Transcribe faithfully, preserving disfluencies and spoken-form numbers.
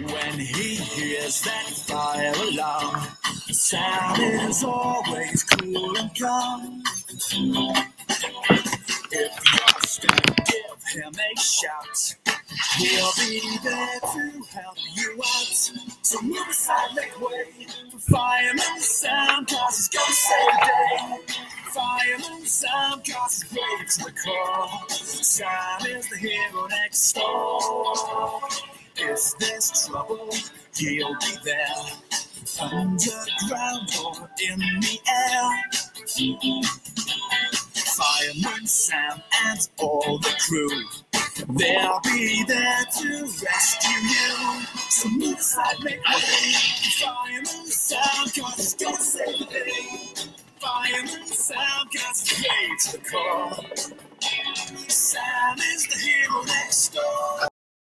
When he hears that fire alarm, Sam is always cool and calm. If you're stuck, give him a shout. He'll be there to help you out. So move aside, make way for Fireman Sam, cause he's gonna save the day. Fireman Sam, cause he's brave to the core. Sam is the hero next door. Is there's trouble, he'll be there. Underground or in the air. Fireman Sam and all the crew, they'll be there to rescue you. So move aside, make way. Fireman Sam, cause he's gonna save the day. Fireman Sam, cause he's brave to the core. Sam is the hero next door.